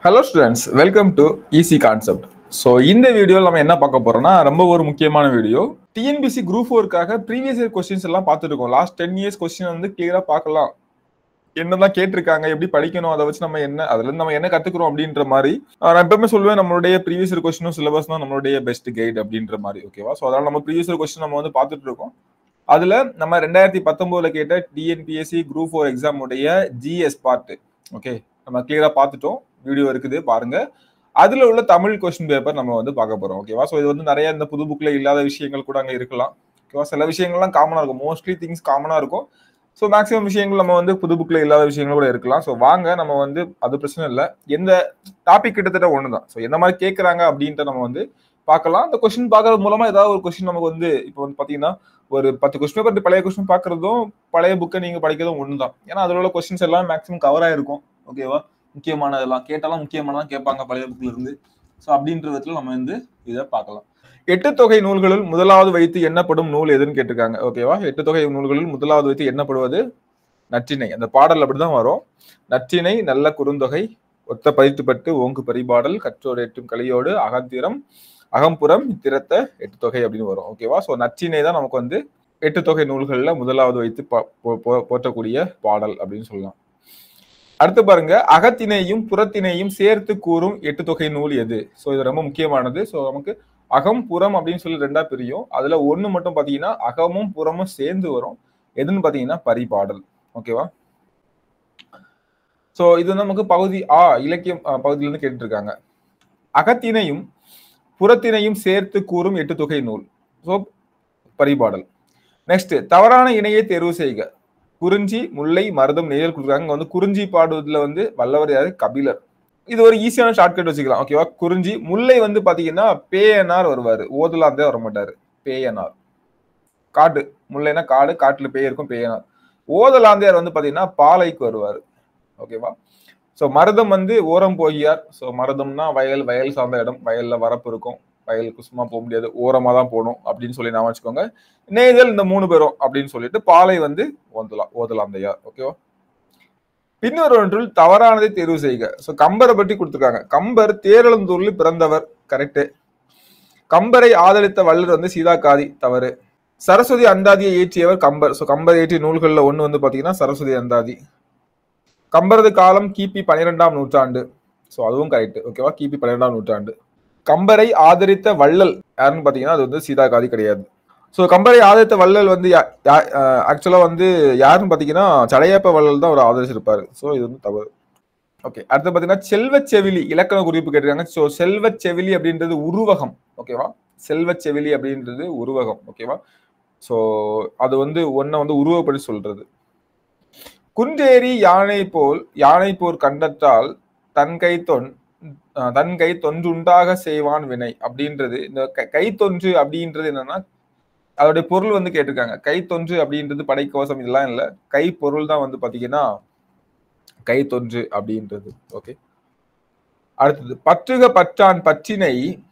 Hello students, welcome to easy concept. So இந்த வீடியோவில் நம்ம என்ன பார்க்க போறோம்னா ரொம்ப ஒரு முக்கியமான வீடியோ. டிஎன்பிசி குரூப் 4க்காக ப்ரீவியஸ் இயர் கொஸ்டின்ஸ் எல்லாம் பார்த்துட்டு இருக்கோம். லாஸ்ட் 10 இயர்ஸ் கொஸ்டின் வந்து கிளியரா பார்க்கலாம். என்னதான் கேட்டிருக்காங்க, எப்படி படிக்கணும், அதை வச்சு நம்ம அதுல இருந்து நம்ம என்ன கத்துக்கிறோம் அப்படின்ற மாதிரி நான் எப்பவுமே சொல்லுவேன். நம்மளுடைய ப்ரீவியஸ் இயர் கொஸ்டினும் சிலபஸ் தான் நம்மளுடைய பெஸ்ட் கைட் அப்படின்ற மாதிரி. ஓகேவா? ஸோ அதனால நம்ம ப்ரீவியஸ் இயர் கொஸ்டின் நம்ம வந்து பார்த்துட்டு இருக்கோம். அதுல நம்ம 2019 கேட்ட டிஎன்பிஎஸ்சி குரூப் 4 எக்ஸாம் உடைய ஜிஎஸ் பார்ட் ஓகே நம்ம கிளியரா பார்த்துட்டோம். வீடியோ இருக்குது, பாருங்க. அதுல உள்ள தமிழ் கொஸ்டின் பேப்பர் நம்ம வந்து பார்க்க போறோம். ஓகேவா? ஸோ இது வந்து நிறைய இந்த புது புக்ல இல்லாத விஷயங்கள் கூட அங்க இருக்கலாம். ஓகேவா? சில விஷயங்கள்லாம் காமனா இருக்கும், மோஸ்ட்லி திங்ஸ் காமனா இருக்கும். ஸோ மேக்ஸிமம் விஷயங்கள் நம்ம வந்து புது புக்ல இல்லாத விஷயங்கள் கூட இருக்கலாம். ஸோ வாங்க, நம்ம வந்து அது பிரச்சனை இல்லை. எந்த டாபிக் கிட்டத்தட்ட ஒண்ணுதான். ஸோ எந்த மாதிரி கேட்கறாங்க அப்படின்ட்டு நம்ம வந்து பார்க்கலாம். அந்த கொஸ்டின் பார்க்கறது மூலமா ஏதாவது ஒரு கொஸ்டின் நமக்கு வந்து இப்போ வந்து பாத்தீங்கன்னா ஒரு 10 கொஸ்டின் பேப்பர் பழைய கொஸ்டின் பார்க்கறதும் பழைய புக்கை நீங்க படிக்கிறதும் ஒண்ணுதான். ஏன்னா அதுல உள்ள கொஸ்டின்ஸ் எல்லாம் மேக்ஸிமம் கவர் ஆயிருக்கும். ஓகேவா? முக்கியமானதெல்லாம் கேட்டாலும் முக்கியமானதான் கேட்பாங்க பழைய புக்ல இருந்து. ஸோ அப்படின்ற விதத்துல நம்ம வந்து இதை பார்க்கலாம். 8 தொகை நூல்களுள் முதலாவது வைத்து எண்ணப்படும் நூல் எதுன்னு கேட்டிருக்காங்க. ஓகேவா? 8 தொகை நூல்களில் முதலாவது வைத்து எண்ணப்படுவது நற்றிணை. அந்த பாடல் அப்படிதான் வரும். நற்றிணை, நல்ல குறுந்தொகை, ஒத்த பதிற்றுப்பட்டு, ஓங்கு பரிபாடல், கற்றோர் எட்டும் கலியோடு, அகத்திரம், அகம்புறம், திறத்த 8 தொகை அப்படின்னு வரும். ஓகேவா? ஸோ நற்றிணை தான் நமக்கு வந்து 8 தொகை நூல்கள்ல முதலாவது வைத்து போற்றக்கூடிய பாடல் அப்படின்னு சொல்லலாம். அடுத்து பாருங்க, அகத்தினையும் புறத்தினையும் சேர்த்து கூறும் 8 தொகை நூல் எது? ஸோ இது ரொம்ப முக்கியமானது. ஸோ நமக்கு அகம் புறம் அப்படின்னு சொல்லி ரெண்டா பிரியும். அதுல ஒண்ணு மட்டும் பாத்தீங்கன்னா அகமும் புறமும் சேர்ந்து வரும். எதுன்னு பாத்தீங்கன்னா பரிபாடல். ஓகேவா? ஸோ இது நமக்கு பகுதி இலக்கியம் பகுதியில இருந்து கேட்டு இருக்காங்க. அகத்தினையும் புறத்தினையும் சேர்த்து கூறும் 8 தொகை நூல். ஸோ பரிபாடல். நெக்ஸ்ட், தவறான இணையை தேர்வு செய்க. குறிஞ்சி, முல்லை, மருதம், நெய்தல் கொடுக்குறாங்க. வந்து குறிஞ்சி பாடுவதில் வந்து வல்லவர் யாரு? கபிலர். இது ஒரு ஈஸியான ஷார்ட்கட் வச்சுக்கலாம். ஓகேவா? குறிஞ்சி. முல்லை வந்து பாத்தீங்கன்னா பேயனார் வருவாரு, ஓதலாந்தே வர மாட்டாரு. பேயனார். காட்டு, முல்லைனா காடு, காட்டுல பேய் இருக்கும், பேயனார். ஓதலாந்தையார் வந்து பாத்தீங்கன்னா பாலைக்கு வருவாரு. ஓகேவா? ஸோ மருதம் வந்து ஓரம் போகியார். ஸோ மருதம்னா வயல், வயல் சார்ந்த இடம், வயல்ல வரப்பு இருக்கும், வயலுக்கு சும்மா போக முடியாது, ஓரமா தான் போகணும் அப்படின்னு சொல்லி நான் வச்சுக்கோங்க. நெய்தல் இந்த 3 பேரும் அப்படின்னு சொல்லிட்டு பாலை வந்து ஓதலாந்தையார். ஓகேவா? பின்னொரு ஒன்றில் தவறானதை தேர்வு செய்க. ஸோ கம்பரை பற்றி கொடுத்துருக்காங்க. கம்பர் தேரெழுந்தூரில் பிறந்தவர், கரெக்ட். கம்பரை ஆதரித்த வள்ளல் வந்து சீதாகாதி, தவறு. சரஸ்வதி அந்தாதியை இயற்றியவர் கம்பர். ஸோ கம்பர் இயற்றிய நூல்கள்ல ஒண்ணு வந்து பாத்தீங்கன்னா சரஸ்வதி அந்தாதி. கம்பரது காலம் கிபி 12ஆம் நூற்றாண்டு. ஸோ அதுவும் கரெக்ட். ஓகேவா? கிபி 12ஆம் நூற்றாண்டு. கம்பரை ஆதரித்த வள்ளல் யாருன்னு பாத்தீங்கன்னா அது வந்து சீதாகாதி கிடையாது. ஸோ கம்பரை ஆதரித்த வள்ளல் வந்து ஆக்சுவலா வந்து யாருன்னு பாத்தீங்கன்னா சடையப்ப வள்ளல் தான் அவர் ஆதரிச்சிருப்பாரு. ஸோ இது வந்து தவறு. ஓகே, அடுத்து பாத்தீங்கன்னா செல்வச்செவிலி இலக்கண குறிப்பு கேட்டிருக்காங்க. ஸோ செல்வச்செவிலி அப்படின்றது உருவகம். ஓகேவா? செல்வச்செவிலி அப்படின்றது உருவகம். ஓகேவா? ஸோ அது வந்து ஒன்ன வந்து உருவப்படி சொல்றது. குன்றேறி யானை போர் கண்டத்தால் தன் கை தொன்றுண்டாக செய்வான் வினை அப்படின்றது. இந்த கை தொன்று அப்படின்றது என்னன்னா அதோடைய பொருள் வந்து கேட்டிருக்காங்க. கை தொன்று அப்படின்றது படைக்கவசம் இதெல்லாம் இல்ல, கை பொருள் தான் வந்து பாத்தீங்கன்னா கை தொன்று அப்படின்றது. ஓகே, அடுத்தது பற்றுக பற்றான் பற்றினை.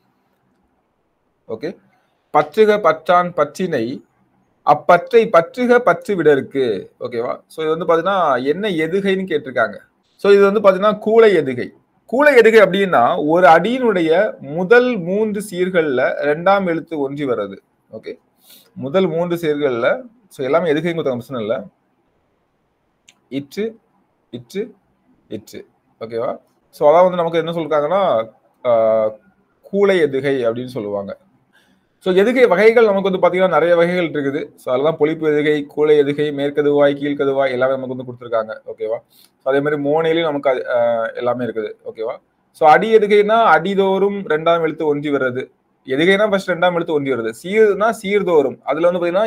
ஓகே, பற்றுக பற்றான் பற்றினை அப்பற்றை பற்றுக பற்று விட இருக்கு. ஓகேவா? ஸோ இது வந்து பாத்தீங்கன்னா என்ன எதுகைன்னு கேட்டிருக்காங்க. ஸோ இது வந்து பாத்தீங்கன்னா கூளை எதுகை. கூளை எதுகை அப்படின்னா ஒரு அடியினுடைய முதல் 3 சீர்கள்ல 2ஆம் எழுத்து ஒன்றி வர்றது. ஓகே, முதல் 3 சீர்கள்ல. ஸோ எல்லாமே எதுகைன்னு பிரச்சனை இல்லை. இற்று இற்று இற்று. ஓகேவா? ஸோ அதான் வந்து நமக்கு என்ன சொல்றாங்கன்னா கூளை எதுகை அப்படின்னு சொல்லுவாங்க. ஸோ எதுகை வகைகள் நமக்கு வந்து பாத்தீங்கன்னா நிறைய வகைகள் இருக்குது. ஸோ அதெல்லாம் பொழிப்பு எதுகை, கூளை எதுகை, மேற்கதுவாய், கீழ்கதுவாய் எல்லாமே நமக்கு வந்து கொடுத்துருக்காங்க. ஓகேவா? ஸோ அதே மாதிரி மோனையிலையும் நமக்கு எல்லாமே இருக்குது. ஓகேவா? ஸோ அடி எதுகைனா அடிதோறும் 2ஆம் எழுத்து ஒன்றி வர்றது. எதுகைனா ஃபர்ஸ்ட் 2ஆம் எழுத்து ஒன்றி வருது. சீர்னா சீர்தோறும். அதுல வந்து பாத்தீங்கன்னா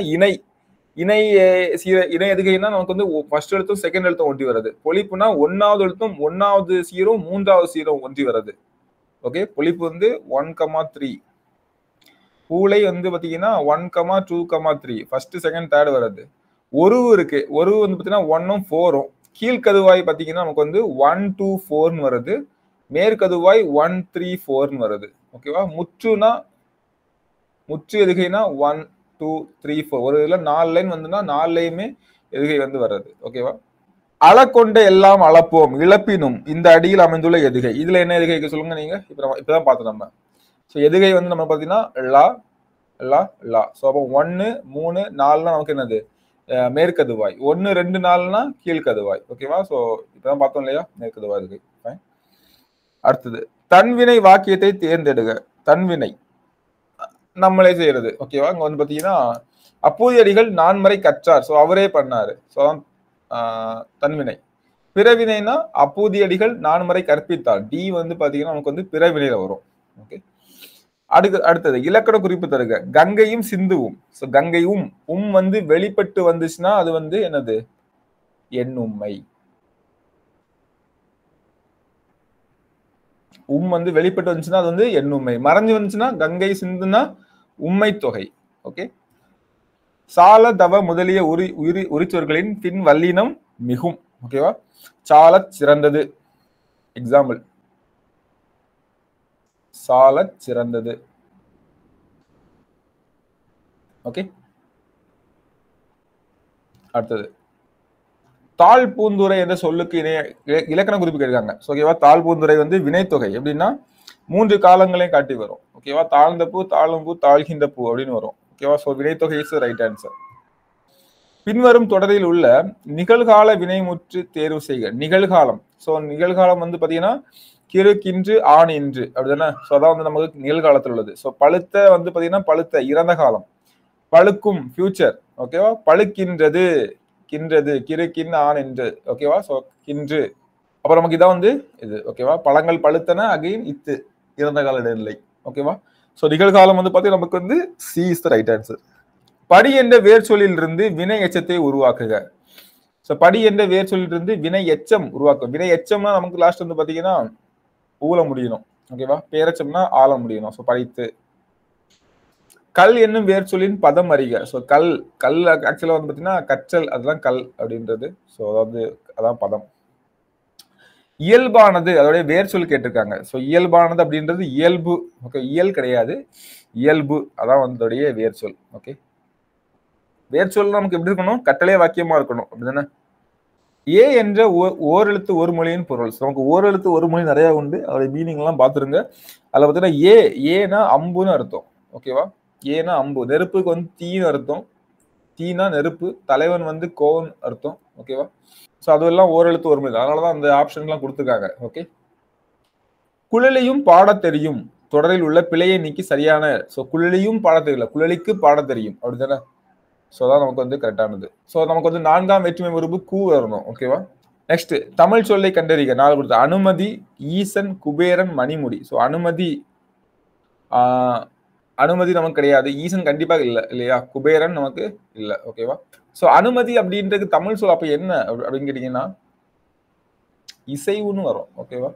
இணை எதுகைனா நமக்கு வந்து ஃபர்ஸ்ட் எழுத்தும் செகண்ட் எழுத்தும் ஒன்றி வருது. பொழிப்புனா 1ஆவது எழுத்தும் 1ஆவது சீரும் 3ஆவது சீரும் ஒன்றி வருது. ஓகே, பொழிப்பு வந்து 1,3. கூளை வந்து பாத்தீங்கன்னா 1,2,3 ஃபர்ஸ்ட் செகண்ட் தேர்ட் வருது. ஒருவு இருக்கு. ஒருவு வந்து பாத்தீங்கன்னா 1ம் 4ம். கீழ்கதுவாய் பாத்தீங்கன்னா நமக்கு வந்து 1, 2, 4ன்னு வருது. மேற்கதுவாய் 1, 3, 4ன்னு வருது. ஓகேவா? முற்று எதுகைனா 1, 2, 3, 4. ஒரு இதுல 4 லைன் வந்துன்னா 4லையுமே எதுகை வந்து வர்றது. ஓகேவா? அளக்கொண்ட எல்லாம் அளப்போம் இழப்பினும் இந்த அடியில் அமைந்துள்ள எதுகை. இதுல என்ன எதுகை சொல்லுங்க நீங்க. இப்பதான் பார்த்தோம் நம்ம. ஸோ எதுகை வந்து நம்ம பார்த்தீங்கன்னா லா லா லா. ஸோ அப்போ 1 3 4னா நமக்கு என்னது மேற்கதுவாய். 1 2 4னா கீழ்கதுவாய். ஓகேவா. ஸோ இப்பதான் பார்த்தோம் இல்லையா மேற்கதுவாய் எதுகை. அடுத்தது தன்வினை வாக்கியத்தை தேர்ந்தெடுக. தன்வினை நம்மளே செய்யறது. ஓகேவா. இங்க வந்து பாத்தீங்கன்னா அப்பூதியடிகள் நான்மறை கற்றார். ஸோ அவரே பண்ணாரு. ஸோ தன்வினை. பிறவினைனா அப்பூதியடிகள் நான்மறை கற்பித்தார். டி வந்து பாத்தீங்கன்னா நமக்கு வந்து பிறவினையில வரும். ஓகே. அடுத்தது இலக்கண குறிப்பு தருக. கங்கையும் சிந்துவும். ஸோ கங்கையும் வந்து வெளிப்பட்டு வந்துச்சுன்னா அது வந்து என்னது எண்ணும்மை. வந்து வெளிப்பட்டு வந்துச்சுன்னா அது வந்து எண்ணும்மை. மறைஞ்சு வந்துச்சுன்னா கங்கை சிந்துனா உண்மை தொகை. ஓகே. சால தவ முதலிய உரிச்சொற்களின் பின் வல்லினம் மிகும். ஓகேவா. சால சிறந்தது. எக்ஸாம்பிள் சால சிறந்தது. ஓகே. அடுத்தது தாழ் பூந்துரை என்ற சொல்லுக்கு இலக்கண குறிப்பு கேட்காங்க. ஓகேவா. தாழ் பூந்துரை வந்து வினைத்தொகை. எப்படின்னா 3 காலங்களையும் காட்டி வரும். ஓகேவா. தாழ்ந்த பூ தாழும் பூ தாழ்கின்ற பூ அப்படின்னு வரும். ஓகேவா. ஸோ வினைத்தொகை இஸ் ரைட் ஆன்சர். பின்வரும் தொடரில் உள்ள நிகழ்கால வினைமுற்று தேர்வு செய்க. நிகழ்காலம். ஸோ நிகழ்காலம் வந்து பாத்தீங்கன்னா கிறு கின்று ஆண் என்று அப்படிதானே. ஸோ அதான் வந்து நமக்கு நிகழ்காலத்தில் உள்ளது. ஸோ பழுத்த வந்து பாத்தீங்கன்னா பழுத்த இறந்த காலம். பழுக்கும் ஃபியூச்சர். ஓகேவா. பழுக்கின்றது கின்றது கிறு கின் ஆண் என்று. ஓகேவா. ஸோ கின்று. அப்புறம் நமக்கு இதான் வந்து இது. ஓகேவா. பழங்கள் பழுத்தன அகைன் இத்து இறந்த கால இடைநிலை. ஓகேவா. ஸோ நிகழ்காலம் வந்து பாத்தீங்கன்னா நமக்கு வந்து C is the right answer. படி என்ற வேர் சொல்லில் இருந்து வினை எச்சத்தை உருவாக்குக. ஸோ படி என்ற வேர் சொல்லில் இருந்து வினை எச்சம் உருவாக்கும். வினை எச்சம்னா நமக்கு லாஸ்ட் வந்து பாத்தீங்கன்னா ஊழ முடியணும். ஓகேவா. பேரச்சம்னா ஆள முடியணும். ஸோ படித்து. கல் என்னும் வேர் சொல்லின் பதம் அறிக. ஸோ கல் ஆக்சுவலா வந்து பாத்தீங்கன்னா கற்றல், அதுதான் கல் அப்படின்றது. ஸோ அதாவது அதான் பதம். இயல்பானது அதோடைய வேர் சொல் கேட்டிருக்காங்க. ஸோ இயல்பானது அப்படின்றது இயல்பு. ஓகே. இயல் கிடையாது, இயல்பு. அதான் வந்து வேர் சொல். ஓகே. வேர் சொல் நமக்கு எப்படி இருக்கணும், கட்டளை வாக்கியமா இருக்கணும். அப்படிதானே. ஏ என்ற ஓரெழுத்து ஒரு மொழியின் பொருள். நமக்கு ஓரெழுத்து ஒரு மொழி நிறைய உண்டு. அதோட மீனிங் எல்லாம் பாத்துருங்க. அதுல பாத்தீங்கன்னா ஏனா அம்புன்னு அர்த்தம். ஓகேவா. ஏனா அம்பு. நெருப்புக்கு வந்து தீன்னு அர்த்தம். தீனா நெருப்பு. தலைவன் வந்து கோவன் அர்த்தம். ஓகேவா. ஸோ அதெல்லாம் ஓரெழுத்து ஒரு மொழி. அதனாலதான் அந்த ஆப்ஷன் எல்லாம் கொடுத்துருக்காங்க. ஓகே. குழலியும் பாட தெரியும் தொடரில் உள்ள பிழையை நீக்கி சரியான. ஸோ குழலியும் பாட தெரியல, குழலிக்கு பாட தெரியும். அப்படித்தானே. ஸோ அதான் நமக்கு வந்து கரெக்டானது. ஸோ நமக்கு வந்து 4ஆம் வேற்றுமை உறுப்பு கூ வரணும். ஓகேவா. நெக்ஸ்ட் தமிழ் சொல்லை கண்டறிக. 4 கொடுத்த அனுமதி, ஈசன், குபேரன், மணிமுடி. ஸோ அனுமதி நமக்கு கிடையாது. ஈசன் கண்டிப்பாக இல்லை இல்லையா. குபேரன் நமக்கு இல்லை. ஓகேவா. ஸோ அனுமதி அப்படின்றது தமிழ் சொல் அப்ப என்ன அப்படின்னு கேட்டீங்கன்னா இசைவுன்னு வரும். ஓகேவா.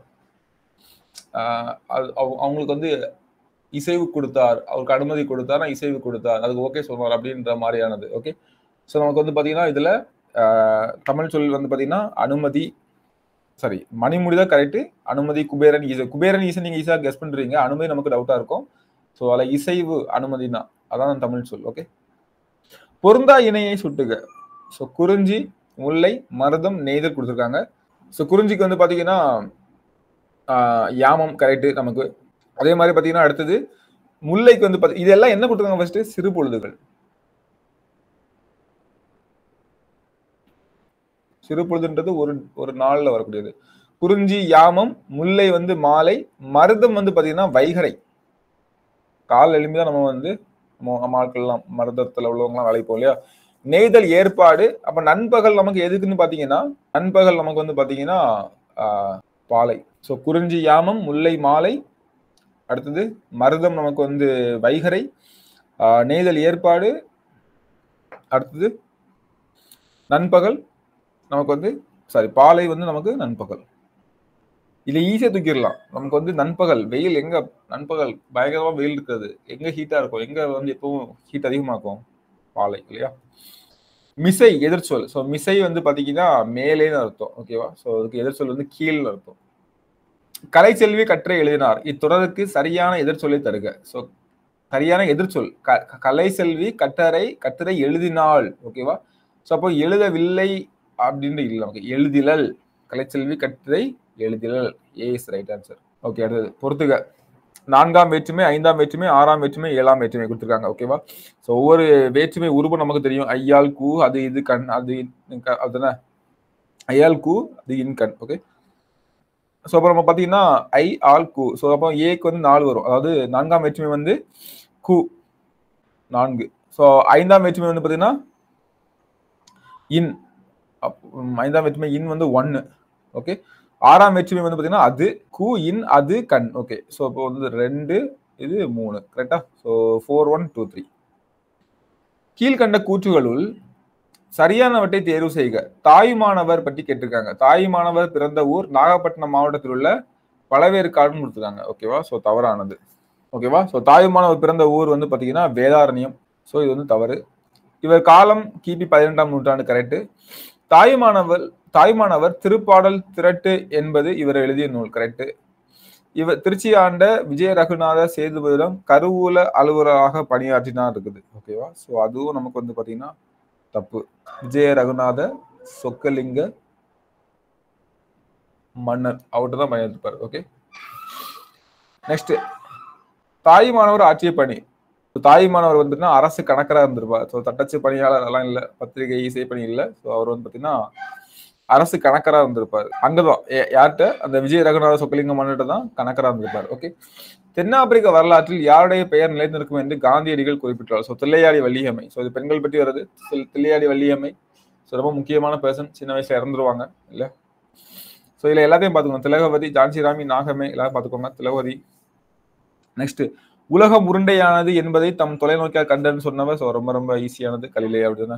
அவங்களுக்கு வந்து இசைவு கொடுத்தார், அவருக்கு அனுமதி கொடுத்தார், இசைவு கொடுத்தார், அதுக்கு ஓகே சொல்வார் அப்படின்ற மாதிரியானது. ஓகே. ஸோ நமக்கு வந்து பாத்தீங்கன்னா இதுல தமிழ் சொல் வந்து பாத்தீங்கன்னா அனுமதி, சாரி மணிமுடிதான் கரெக்ட். அனுமதி, குபேரன், ஈசன். குபேரன் ஈசன் நீங்க ஈஸியா கெஸ் பண்றீங்க. அனுமதி நமக்கு டவுட்டா இருக்கும். ஸோ அதுல இசைவு அனுமதினா அதான் தமிழ் சொல். ஓகே. பொருந்தா இணையை சுட்டுக. ஸோ குறிஞ்சி, முல்லை, மருதம், நெய்தல் கொடுத்துருக்காங்க. ஸோ குறிஞ்சிக்கு வந்து பாத்தீங்கன்னா யாமம் கரெக்ட் நமக்கு. அதே மாதிரி பாத்தீங்கன்னா அடுத்தது முல்லைக்கு வந்து இதெல்லாம் என்ன கொடுத்துருக்காங்க ஃபர்ஸ்ட் சிறு பொழுதுகள். சிறு பொழுதுன்றது ஒரு நாள்ல வரக்கூடியது. குறிஞ்சி யாமம், முல்லை வந்து மாலை, மருதம் வந்து பாத்தீங்கன்னா வைகரை. கால் எலும்பிதான் நம்ம வந்து ஆட்கள்லாம் மருதத்துல உள்ளவங்கலாம் வேலைக்கு போகும் இல்லையா. நெய்தல் ஏற்பாடு. அப்ப நண்பகல் நமக்கு எதுக்குன்னு பாத்தீங்கன்னா நண்பகல் நமக்கு வந்து பாத்தீங்கன்னா பாலை. ஸோ குறிஞ்சி யாமம், முல்லை மாலை, அடுத்தது மருதம் நமக்கு வந்து வைகரை, நெய்தல் ஏற்பாடு, அடுத்தது நண்பகல் நமக்கு வந்து பாலை வந்து நமக்கு நண்பகல். இதுல ஈஸியா தூக்கிடலாம். நமக்கு வந்து நண்பகல் வெயில் எங்க, நண்பகல் பயங்கரமா வெயில் இருக்கிறது எங்க ஹீட்டா இருக்கும், எங்க வந்து எப்பவும் ஹீட் அதிகமாக்கும் பாலை இல்லையா. மிசை எதிர்ச்சொல். ஸோ மிசை வந்து பாத்தீங்கன்னா மேலேன்னு அர்த்தம். ஓகேவா. ஸோ அதுக்கு எதிர்ச்சொல் வந்து கீழ்னு அர்த்தம். கலைச்செல்வி கற்றை எழுதினார். இத்தொடருக்கு சரியான எதிர்ச்சொல்லை தருக. ஸோ சரியான எதிர்ச்சொல் கலை செல்வி கட்டுரை எழுதினாள். ஓகேவா. ஸோ அப்போ எழுதவில்லை அப்படின்னு இல்லை நமக்கு. எழுதிலல், கலைச்செல்வி கட்டுரை எழுதிலல், A is right answer. Okay, அடுத்தது பொறுத்துக. 4ஆம் வேற்றுமை, 5ஆம் வேற்றுமை, 6ஆம் வேற்றுமை, 7ஆம் வேற்றுமை கொடுத்துருக்காங்க. ஓகேவா? ஸோ ஒவ்வொரு வேற்றுமை உருவம் நமக்கு தெரியும். ஐயால் கூ, அது இது கண், அது அதுதானே ஐயால் கூ, அது இன் கண். ஓகே, ஸோ அப்போ நம்ம பார்த்தீங்கன்னா ஐ ஆல் கூ. ஸோ அப்போ ஏக்கு வந்து 4 வரும். அதாவது 4ஆம் வேற்றுமை வந்து கூ 4. ஸோ 5ஆம் வேற்றுமை வந்து பார்த்தீங்கன்னா இன். 5ஆம் வேற்றுமை இன் வந்து 1. ஓகே, 6ஆம் வேற்றுமை வந்து பார்த்தீங்கன்னா அது, கு இன் அது கண். ஓகே, ஸோ இப்போ வந்து 2 இது 3. கரெக்டா? ஸோ 4 1 2 3. கீழ்கண்ட கூற்றுகளுள் சரியானவற்றை தேர்வு செய்க. தாயுமானவர் பற்றி கேட்டிருக்காங்க. தாயுமானவர் பிறந்த ஊர் நாகப்பட்டினம் மாவட்டத்தில் உள்ள பழவேற்காடுன்னு கொடுத்துருக்காங்க. ஓகேவா? ஸோ தவறானது. ஓகேவா? ஸோ தாயுமானவர் பிறந்த ஊர் வந்து பார்த்தீங்கன்னா வேதாரண்யம். ஸோ இது வந்து தவறு. இவர் காலம் கிபி 12ஆம் நூற்றாண்டு. கரெக்ட். தாயுமானவர் திருப்பாடல் திரட்டு என்பது இவர் எழுதிய நூல். கரெக்ட். இவர் திருச்சி ஆண்ட விஜய ரகுநாத சேதுபதியிடம் கருவூல அலுவலராக பணியாற்றினார் இருக்குது. ஓகேவா? ஸோ அதுவும் நமக்கு வந்து பார்த்தீங்கன்னா தப்பு. விஜய ரகுநாத சொக்கலிங்க மன்னர் அவர்கிட்ட தான் பணியாற்றிருப்பார். ஓகே, நெக்ஸ்ட் தாயுமானவர் ஆற்றிய பணி. தாயுமானவர் வந்து அரசு கணக்கராக இருந்திருப்பார். ஸோ தட்டச்சு பணியாளர் எல்லாம் இல்லை, பத்திரிகை இசை பணி இல்லை. ஸோ அவர் வந்து பார்த்தீங்கன்னா அரசு கணக்கராக இருந்திருப்பார். அங்கதான் யார்கிட்ட? அந்த விஜய ரகுநாத சொக்கலிங்க மன்னிட்ட தான் கணக்கராக இருந்திருப்பார். ஓகே, தென்னாப்பிரிக்க வரலாற்றில் யாருடைய பெயர் நிலைத்திருக்கும் என்று காந்தியடிகள் குறிப்பிட்டார். ஸோ தில்லையாடி வள்ளியம்மை. ஸோ இது பெண்கள் பற்றி வருது. தில்லையாடி வள்ளியம்மை ஸோ ரொம்ப முக்கியமான பர்சன். சின்ன வயசுல இறந்துருவாங்க இல்ல. ஸோ இதுல எல்லாத்தையும் பார்த்துக்கோங்க. திலகவதி, ஜான்சி ராணி, நாகம்மை எல்லாரும் பார்த்துக்கோங்க. திலகவதி. நெக்ஸ்ட், உலகம் உருண்டையானது என்பதை தம் தொலைநோக்கியால் கண்டன்னு சொன்னவர். ஸோ ரொம்ப ரொம்ப ஈஸியானது, கலிலே அப்படின்னா.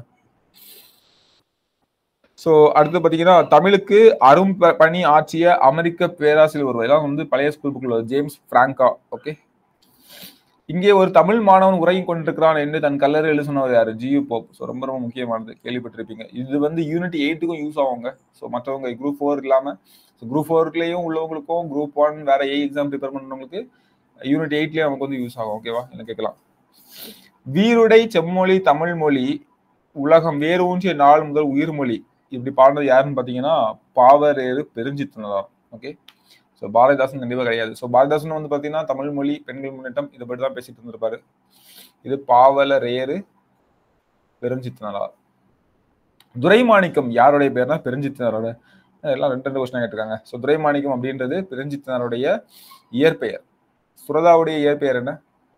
ஸோ அடுத்து பார்த்தீங்கன்னா தமிழுக்கு அரும் பணி ஆற்றிய அமெரிக்க பேராசிரியர் ஒருவர். இதெல்லாம் வந்து பழைய ஸ்கூல் புக்கில் வருது. ஜேம்ஸ் பிராங்கா. ஓகே, இங்கே ஒரு தமிழ் மாணவன் உறங்கி கொண்டிருக்கிறான் என்று தன் கல்லறை எழுத சொன்னவர் யாரு? G U Pope. ஸோ ரொம்ப ரொம்ப முக்கியமானது, கேள்விப்பட்டிருப்பீங்க. இது வந்து யூனிட் 8க்கும் யூஸ் ஆகுங்க. ஸோ மற்றவங்க குரூப் 4 இல்லாமல் குரூப் 4லேயும் உள்ளவங்களுக்கும் குரூப் 1 வேற எக்ஸாம் ப்ரிப்பேர் பண்ணுறவங்களுக்கு யூனிட் 8லயே நமக்கு வந்து யூஸ் ஆகும். ஓகேவா? என்ன கேட்கலாம். வீருடை செம்மொழி தமிழ் மொழி உலகம் வேறு ஊன்றிய நாள் முதல் உயிர்மொழி இப்படி பாடுறது யாருன்னு பார்த்தீங்கன்னா பாவரேறு பெருஞ்சித்திரனார். ஓகே, ஸோ பாரதிதாசன் கண்டிப்பாக கிடையாது. ஸோ பாரதிதாசன் வந்து பார்த்தீங்கன்னா தமிழ் மொழி பெண்கள் முன்னேற்றம் இதை பற்றி தான் பேசிட்டு இருந்திருப்பாரு. இது பாவலரேறு பெருஞ்சித்திரனார். துரைமாணிக்கம் யாருடைய பேர்னா பெருஞ்சித்திரனோட. எல்லாம் 2 கொஸ்டின் கேட்டிருக்காங்க. ஸோ துரைமாணிக்கம் அப்படின்றது பெருஞ்சித்திரனுடைய இயற்பெயர். சுரதாவுடைய இயற்பெயர் என்ன?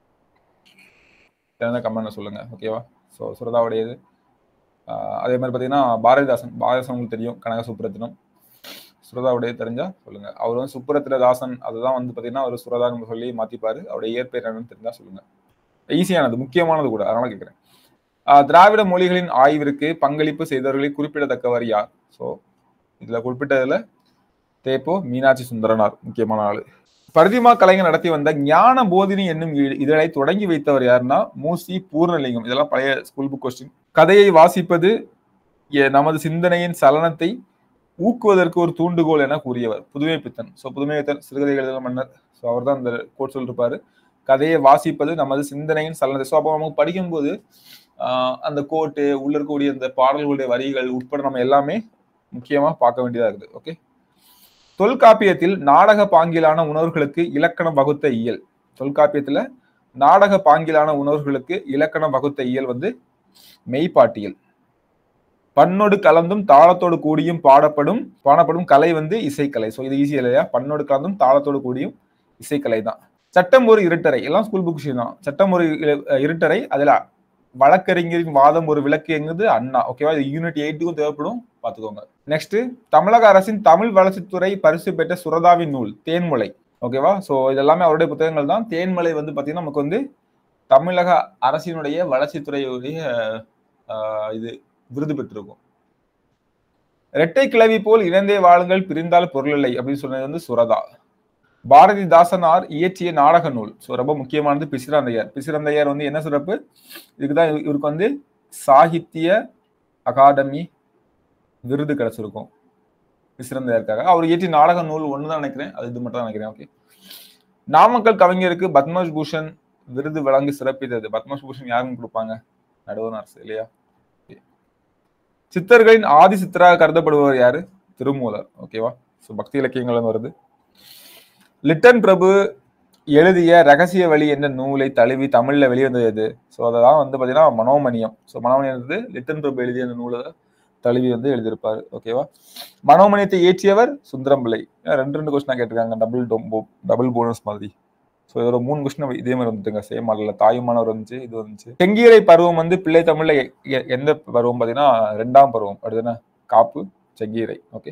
கமெண்ட்ல சொல்லுங்க. ஓகேவா? ஸோ சுரதாவுடையது. அதே மாதிரி பார்த்தீங்கன்னா பாரதிதாசன் உங்களுக்கு தெரியும், கனக சுப்புரத்தினம். சுரதாவுடைய தெரிஞ்சா சொல்லுங்க. அவர் வந்து சுப்புரத்தினதாசன், அதுதான் வந்து பார்த்தீங்கன்னா அவர் சுரதான்னு சொல்லி மாத்திப்பாரு. அவருடைய இயற்பெயர் என்னன்னு தெரிஞ்சா சொல்லுங்க. ஈஸியானது, முக்கியமானது கூட, அதனால கேட்கிறேன். திராவிட மொழிகளின் ஆய்விற்கு பங்களிப்பு செய்தவர்களில் குறிப்பிடத்தக்கவர் யார்? ஸோ இதுல குறிப்பிட்டதுல தேப்போ மீனாட்சி சுந்தரனார் முக்கியமான ஆளு. பிரதிமா கலைஞர் நடத்தி வந்த ஞான போதினி என்னும் இதழை தொடங்கி வைத்தவர் யாருன்னா மூசி பூர்ணலிங்கம். இதெல்லாம் பழைய ஸ்கூல் புக் கொஸ்டின். கதையை வாசிப்பது நமது சிந்தனையின் சலனத்தை ஊக்குவதற்கு ஒரு தூண்டுகோல் என கூறியவர் புதுமை பித்தன். ஸோ புதுமை பித்தன் சிறுகதை எழுதுகிற மன்னர். ஸோ அவர் தான் அந்த கோட் சொல்லிருப்பாரு, கதையை வாசிப்பது நமது சிந்தனையின் சலனத்தை. ஸோ அப்போ நமக்கு படிக்கும்போது அந்த கோட்டு உள்ள இருக்கக்கூடிய அந்த பாடல்களுடைய வரிகள் உட்பட நம்ம எல்லாமே முக்கியமா பார்க்க வேண்டியதா இருக்குது. ஓகே, தொல்காப்பியத்தில் நாடக பாங்கிலான உணர்வுகளுக்கு இலக்கணம் வகுத்த இயல். தொல்காப்பியத்துல நாடக பாங்கிலான உணர்வுகளுக்கு இலக்கணம் வகுத்த இயல் வந்து மெய்ப்பாட்டியல். பண்ணோடு கலந்தும் தாளத்தோடு கூடியும் பாடப்படும் கலை வந்து இசைக்கலை. ஸோ இது ஈஸி இல்லையா? பண்ணோடு கலந்தும் தாளத்தோடு கூடியும் இசைக்கலை தான். சட்டம் ஒரு இருட்டறை, எல்லாம் ஸ்கூல் புக் தான். சட்டம் ஒரு இருட்டறை, அதுல வழக்கறிஞரின் வாதம் ஒரு விளக்கு எங்குது அண்ணா. ஓகேவா? இது யூனிட் 8க்கும் தேவைப்படும், பார்த்துக்கோங்க. நெக்ஸ்ட், தமிழக அரசின் தமிழ் வளர்ச்சித்துறை பரிசு பெற்ற சுரதாவின் நூல் தேன்மலை. ஓகேவா? ஸோ இதெல்லாமே அவருடைய புத்தகங்கள் தான். தேன்மலை வந்து பார்த்தீங்கன்னா நமக்கு வந்து தமிழக அரசினுடைய வளர்ச்சித்துறையுடைய இது விருது பெற்றிருக்கும். இரட்டை கிளவி போல் இணைந்தே வாழுங்கள் பிரிந்தால் பொருள் இல்லை அப்படின்னு சொன்னது வந்து சுரதா. பாரதிதாசனார் இயற்றிய நாடக நூல். ஸோ ரொம்ப முக்கியமானது பிசிராந்தையார். பிசிராந்தையார் வந்து என்ன சிறப்பு? இதுக்குதான் இவருக்கு வந்து சாகித்ய அகாடமி விருது கிடைச்சிருக்கும் பிசிராந்தையாருக்காக. அவர் இயற்றிய நாடக நூல் ஒண்ணுதான் நினைக்கிறேன், அது இது மட்டும் தான் நினைக்கிறேன். ஓகே, நாமக்கல் கவிஞருக்கு பத்மபூஷன் விருது வழங்கி சிறப்பித்தது. பத்மபூஷன் யாருன்னு கொடுப்பாங்க? நடுவர் அரசு இல்லையா? சித்தர்களின் ஆதி சித்தராக கருதப்படுபவர் யாரு? திருமூலர். ஓகேவா? ஸோ பக்தி இலக்கியங்கள் வருது. லிட்டன் பிரபு எழுதிய ரகசிய வழி என்ற நூலை தழுவி தமிழ்ல வெளிவந்தது எது? ஸோ அதெல்லாம் பாத்தீங்கன்னா மனோமணியம். ஸோ மனோமணியம் லிட்டன் பிரபு எழுதிய அந்த நூலை தழுவி எழுதியிருப்பாரு. ஓகேவா? மனோமணியத்தை இயற்றியவர் சுந்தரம் பிள்ளை. ரெண்டு கொஸ்டினா கேட்டிருக்காங்க, டபுள் போனஸ் மாதிரி. ஸோ இதோட 3 கொஸ்டின் இதே மாதிரி வந்துட்டுங்க, சேம் மாடல. தாயுமானவர் வந்துச்சு, இது வந்துச்சு. செங்கீரை பருவம் பிள்ளை தமிழ்ல எந்த பருவம் பாத்தீங்கன்னா 2ஆம் பருவம். அடுத்து காப்பு, செங்கீரை. ஓகே.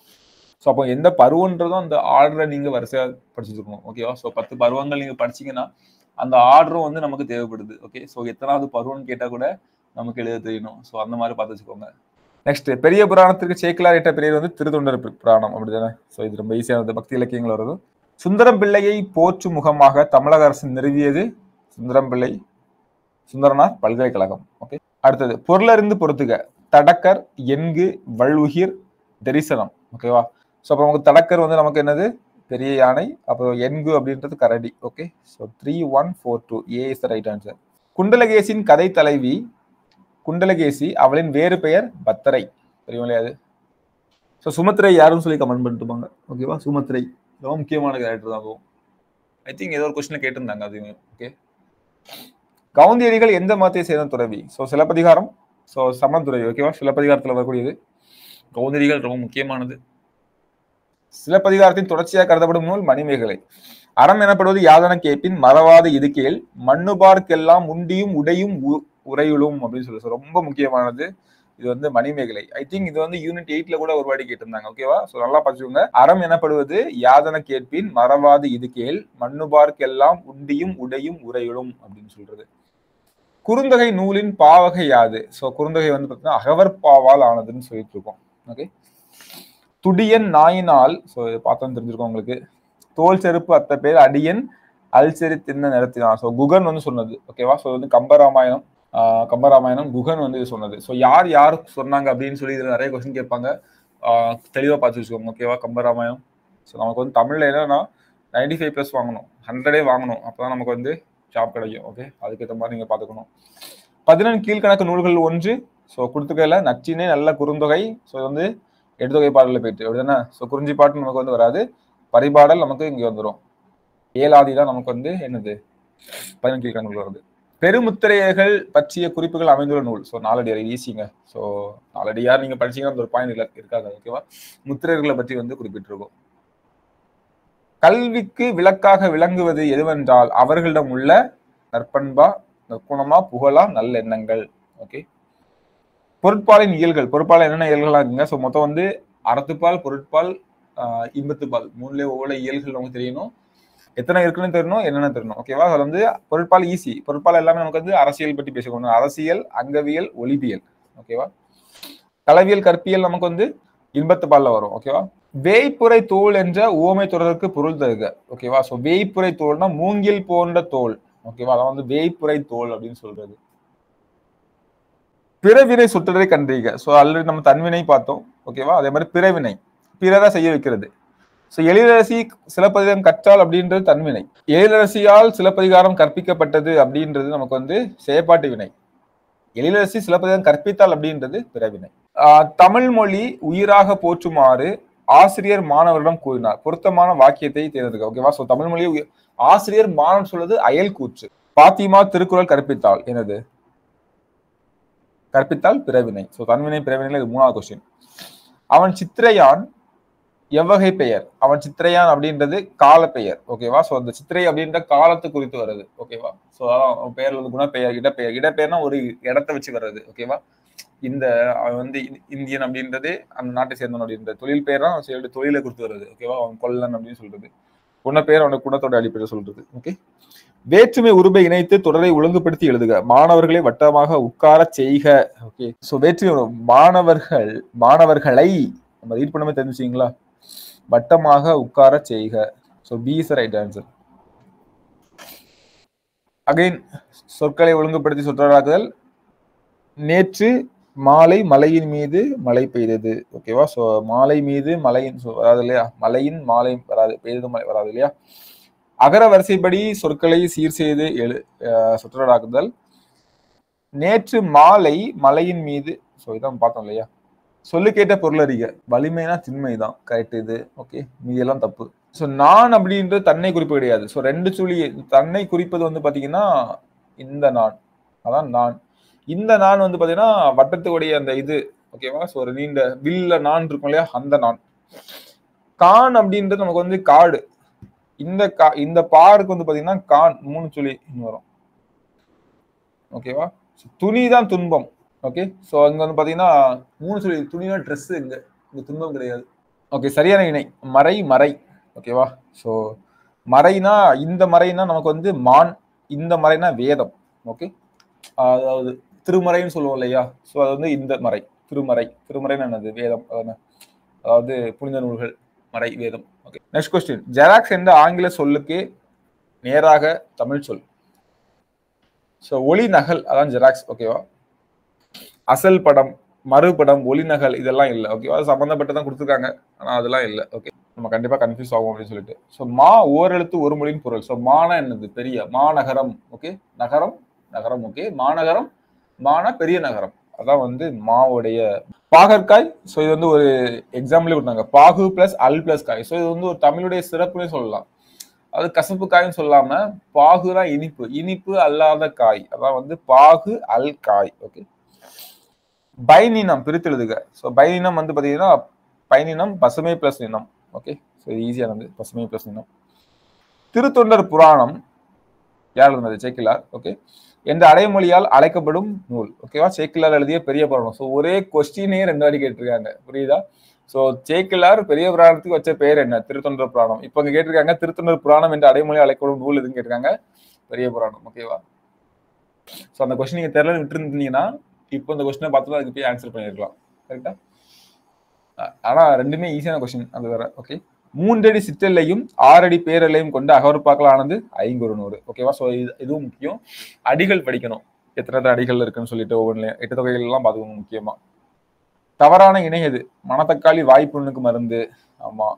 ஸோ அப்போ எந்த பருவன்றதும் அந்த ஆர்டரை நீங்க வரிசையா படிச்சுருக்கணும். ஓகேவா? ஸோ 10 பருவங்கள் நீங்க படிச்சீங்கன்னா அந்த ஆர்டரும் நமக்கு தேவைப்படுது. ஓகே. ஸோ எத்தனாவது பருவம்னு கேட்டா கூட நமக்கு எழுத தெரியணும். ஸோ அந்த மாதிரி பார்த்து வச்சுக்கோங்க. நெக்ஸ்ட், பெரிய புராணத்திற்கு சேக்கிலார் இட்ட பெயர் திருத்தொண்டர் புராணம். அப்படிதானே? ஸோ இது ரொம்ப ஈஸியான பக்தி இலக்கியங்கள் வருது. சுந்தரம் பிள்ளையை போற்றும் முகமாக தமிழக அரசு நிறுவியது சுந்தரம் பிள்ளை சுந்தரனார் பல்கலைக்கழகம். ஓகே. அடுத்தது, பொருளறிந்து பொறுத்துக. தடக்கர், எண்கு, வள்ளுகிர், தரிசனம். ஓகேவா? ஸோ அப்போ நமக்கு தடக்கர் நமக்கு என்னது? பெரிய யானை. அப்புறம் எண்கு அப்படின்றது கரடி. Okay. So 3142 A is the right answer. குண்டலகேசியின் கதை தலைவி குண்டலகேசி, அவளின் வேறு பெயர் பத்தரை. தெரியும் இல்லையா? ஸோ சுமத்திரை யாருன்னு சொல்லி கமெண்ட் பண்ணிட்டுப்பாங்க. ஓகேவா? சுமத்திரை ரொம்ப முக்கியமான கேரக்டர் தான். ஐ திங்க் ஏதோ ஒரு கொஸ்டின் கேட்டிருந்தாங்க அதுவுமே. ஓகே. கவுந்தியடிகள் எந்த மதத்தை சேர்ந்த துறவி? ஸோ சிலப்பதிகாரம், ஸோ சமத்துறவி. ஓகேவா? சிலப்பதிகாரத்தில் வரக்கூடியது. கவுந்தியடிகள் ரொம்ப முக்கியமானது. சிலப்பதிகாரத்தின் தொடர்ச்சியாக கருதப்படும் நூல் மணிமேகலை. அறம் எனப்படுவது யாதன கேட்பின் மறவாத இது கேள், மண்ணுபார்க்கெல்லாம் உண்டியும் உடையும் உரையுளும் அப்படின்னு சொல்லி ரொம்ப முக்கியமானது. இது மணிமேகலை. ஐ திங்க் இது யூனிட் 8ல கூட ஒரு வாட்டி கேட்டிருந்தாங்க. ஓகேவா? ஸோ நல்லா படிச்சுக்கோங்க. அறம் எனப்படுவது யாதன கேட்பின் மறவாது இது கேள், மண்ணுபார்க்கெல்லாம் உண்டியும் உடையும் உரையுளும் அப்படின்னு சொல்றது. குறுந்தொகை நூலின் பாவகை யாது? ஸோ குறுந்தொகை பார்த்தீங்கன்னா அகவர் பாவால் ஆனதுன்னு சொல்லிட்டு இருக்கோம். ஓகே. துடியன் நாயினால், ஸோ இதை பார்த்தோன்னு தெரிஞ்சிருக்கோம் உங்களுக்கு. தோல் செருப்பு அத்த பேர் அடியன் அல்செரி தின்ன நிறத்தினான். ஸோ குகன் சொன்னது. ஓகேவா? ஸோ கம்பராமாயணம் குகன் இது சொன்னது. ஸோ யார் சொன்னாங்க அப்படின்னு சொல்லி இதுல நிறைய கொஸ்டின் கேட்பாங்க. தெளிவா பார்த்து வச்சுக்கோங்க. ஓகேவா? கம்பராமாயணம். ஸோ நமக்கு தமிழ்ல என்னன்னா 95+ வாங்கணும், 100 வாங்கணும். அப்பதான் நமக்கு ஜாப் கிடைக்கும். ஓகே. அதுக்கேற்ற மாதிரி நீங்க பாத்துக்கணும். 11 கீழ்கணக்கு நூல்கள் 1. ஸோ கொடுத்துக்கல நச்சினை, நல்ல குறுந்தொகை. ஸோ எடுத்தொகை பாடல போயிட்டு அப்படிதானே? ஸோ குறிஞ்சி பாட்டு நமக்கு வராது. பரிபாடல் நமக்கு இங்க வந்துடும். ஏலாதி தான் நமக்கு என்னது 11 கீழ்கணக்கு வருது. பெருமுத்திரையர்கள் பற்றிய குறிப்புகள் அமைந்துள்ள நூல். ஸோ நாலடியார் ஈஸிங்க. ஸோ நாலடியார் நீங்க படிச்சீங்கன்னா ஒரு பாயிண்ட் இருக்காது. ஓகேவா? முத்திரையர்களை பற்றி குறிப்பிட்டிருக்கும். கல்விக்கு விளக்காக விளங்குவது எதுவென்றால் அவர்களிடம் உள்ள நற்பண்பா, நற்குணமா, புகழா, நல்ல எண்ணங்கள். ஓகே. பொருட்பாலின் இயல்கள். பொருட்பால் என்னென்ன இயல்களா இருக்குங்க? ஸோ மொத்தம் அறத்துப்பால், பொருட்பால், இன்பத்துப்பால், 3லேயே ஒவ்வொரு இயல்கள் நமக்கு தெரியணும். எத்தனை இருக்குன்னு தெரியணும், என்னென்ன தெரியணும். ஓகேவா? அது பொருட்பால் ஈஸி. பொருட்பால் எல்லாமே நமக்கு அரசியல் பற்றி பேசிக்கணும். அரசியல், அங்கவியல், ஒளிபியல். ஓகேவா? களவியல், கற்பியல் நமக்கு இன்பத்துப்பால்ல வரும். ஓகேவா? வேய்ப்புரை தோல் என்ற உவமை தொடருக்கு பொருள் தருக. ஓகேவா? ஸோ வேய்ப்புரை தோல்னா மூங்கில் போன்ற தோல். ஓகேவா? அதான் வேய்ப்புரை தோல் அப்படின்னு சொல்றது. பிறவினை சுற்றரை கண்டீங்க. ஸோ ஆல்ரெடி நம்ம தன்வினை பார்த்தோம். ஓகேவா? அதே மாதிரி பிறவினை, பிறரா செய்ய வைக்கிறது. ஸோ எழிலரசி சிலப்பதிகாரம் கற்றால் அப்படின்றது தன்வினை. எழிலரசியால் சிலப்பதிகாரம் கற்பிக்கப்பட்டது அப்படின்றது நமக்கு செயற்பாட்டு வினை. எழிலரசி சிலப்பதிகாரம் கற்பித்தால் அப்படின்றது பிறவினை. தமிழ் மொழி உயிராக போற்றுமாறு ஆசிரியர் மாணவரிடம் கூறினார். பொருத்தமான வாக்கியத்தை தேர்ந்தெடுக்க. ஓகேவா? ஸோ தமிழ் மொழி ஆசிரியர் மாணவன் சொல்வது அயல் கூற்று. பாத்திமா திருக்குறள் கற்பித்தால் என்னது? கற்பித்தால் பிறவினை. ஸோ தன்வினை பிறவினைல இது 3வது கொஸ்டின். அவன் சித்திரையான் எவ்வகை பெயர்? அவன் சித்திரையான் அப்படின்றது கால பெயர். ஓகேவா? ஸோ அந்த சித்திரை அப்படின்ற காலத்து குறித்து வருது. ஓகேவா? ஸோ அதான் பெயர் குணப்பெயர், இடப்பெயர். இடப்பெயர்னா ஒரு இடத்தை வச்சு வர்றது. ஓகேவா? இந்த இந்தியன் அப்படின்றது அந்த நாட்டை சேர்ந்தவன் அப்படின்ற தொழில் பெயர் தான் தொழிலை கொடுத்து வருது. ஓகேவா? அவன் கொல்லன் அப்படின்னு சொல்றது. குணப்பெயர் அவனுடைய குணத்தோட அடிப்படையில் சொல்றது. ஓகே. வேற்றுமை உருபை இணைத்து தொடரை ஒழுங்குபடுத்தி எழுதுக. மாணவர்களை வட்டமாக உட்கார செய்க. ஓகே. ஸோ வேற்றுமை மாணவர்களை நம்ம ரீட் பண்ணவே தெரிஞ்சுங்களா? வட்டமாக உட்கார செய்க. So B is right answer. Again சொற்களை ஒழுங்குபடுத்தி சொற்றொடராக்குதல். நேற்று மாலை மலையின் மீது மழை பெய்தது. ஓகேவா? ஸோ மாலை மீது மலையின் வராது இல்லையா? மலையின் மாலை வராது, பெய்தது மழை வராது இல்லையா? அகர வரிசைப்படி சொற்களை சீர் செய்து சொற்றொடராக்குதல். நேற்று மாலை மலையின் மீது ஸோ இதான் பார்த்தோம் இல்லையா. சொல்லுக்கேட்ட பொருள் அறிக, வலிமைனா திண்மை தான், கரெக்ட் இது. ஓகே, மீதெல்லாம் தப்பு. ஸோ நான் அப்படின்றது தன்னை குறிப்பு கிடையாது. ஸோ 2 சுழி தன்னை குறிப்பது வந்து பாத்தீங்கன்னா இந்த நான், அதான் நான். இந்த நான் வந்து பாத்தீங்கன்னா வட்டத்துடைய அந்த இது, ஓகேவா. ஸோ ஒரு நீண்ட வில்ல நான் இருக்கும் இல்லையா, அந்த நான். கான் அப்படின்றது நமக்கு வந்து காடு. இந்த பாருக்கு வந்து பாத்தீங்கன்னா கான் 3 சுழி வரும், ஓகேவா. துணி தான் துன்பம். ஓகே, ஸோ அங்க வந்து பாத்தீங்கன்னா 3 சுழி. துணினா ட்ரெஸ், இங்க துன்பம் கிடையாது. ஓகே, சரியான இணை மறை மறை, ஓகேவா. ஸோ மறைனா இந்த மறைனா நமக்கு வந்து மான், இந்த மறைனா வேதம். ஓகே, அதாவது திருமறைன்னு சொல்லுவோம் இல்லையா. ஸோ அது வந்து இந்த மறை, திருமறை. திருமறைன்னு என்னது, வேதம். அதாவது புனித நூல்கள், மறை, வேதம். Okay, next question. ஜெராக்ஸ் என்ற ஆங்கில சொல்லுக்கு நேராக தமிழ் சொல். ஸோ ஒளி நகல், அதான் ஜெராக்ஸ், ஓகேவா. அசல் படம், மறுபடம், ஒளி நகல் இதெல்லாம் இல்லை, ஓகேவா. சம்பந்தப்பட்டதான் கொடுத்துருக்காங்க, ஆனா அதெல்லாம் இல்லை. ஓகே, நம்ம கண்டிப்பா கன்ஃபியூஸ் ஆகும் அப்படின்னு சொல்லிட்டு. ஸோ மா ஓரெழுத்து ஒரு மொழியின் பொருள். ஸோ மானா என்னது, பெரிய மாநகரம். ஓகே, நகரம் நகரம். ஓகே, மாநகரம், மான பெரிய நகரம், அதான் வந்து மாவுடைய. பாகற்காய், ஸோ இது வந்து ஒரு எக்ஸாம்பிள் கொடுத்தாங்க, பாகு பிளஸ் அல் பிளஸ் காய். ஸோ இது வந்து ஒரு தமிழுடைய சிறப்புன்னு சொல்லலாம். அது கசப்பு காய்ன்னு சொல்லாம பாகுதான் இனிப்பு, இனிப்பு அல்லாத காய், அதான் வந்து பாகு அல் காய். ஓகே, பைனினம் பிரித்து எழுதுக. ஸோ பைனினம் வந்து பாத்தீங்கன்னா பைனினம் பசுமை பிளஸ் நினம். ஓகே, ஸோ ஈஸியானது, பசுமை பிளஸ் நினம். திருத்தொண்டர் புராணம் யார் எழுதினது, சேக்கிலார். ஓகே, என்ற அடைமொழியால் அழைக்கப்படும் நூல். ஓகேவா, சேக்கிலார் எழுதிய பெரிய புராணம். ஸோ ஒரே கொஸ்டினே 2 வாட்டி கேட்டிருக்காங்க, புரியுதா. ஸோ சேக்கிலார் பெரிய புராணத்துக்கு வச்ச பேர் என்ன, திருத்தொண்டர் புராணம். இப்போ இங்க கேட்டிருக்காங்க திருத்தொண்டர் புராணம் என்ற அடைமொழி அழைக்கப்படும் நூல் எதுன்னு கேட்டிருக்காங்க, பெரிய புராணம். ஓகேவா. ஸோ அந்த கொஸ்டின் நீங்க தெரியல விட்டு இருந்தீங்கன்னா இப்போ இந்த கொஸ்டினை பார்த்து அதுக்கு போய் ஆன்சர் பண்ணிருக்கலாம், கரெக்டா. ஆனா ரெண்டுமே ஈஸியான கொஸ்டின், அது வேற. ஓகே, 3 அடி சிற்றெல்லையும் 6 அடி பேரெல்லையும் கொண்டு அகவற்பாக்கள் ஆனது 500. ஓகேவா. ஸோ இதுவும் முக்கியம், அடிகள் படிக்கணும், எத்தனை அடிகள் இருக்குன்னு சொல்லிட்டு ஒவ்வொன்றுலையும் 8 தொகைகள் எல்லாம் பார்த்துக்கணும் முக்கியமா. தவறான இணை எது, மணத்தக்காளி வாய்ப்புண்ணுக்கு மருந்து. ஆமா.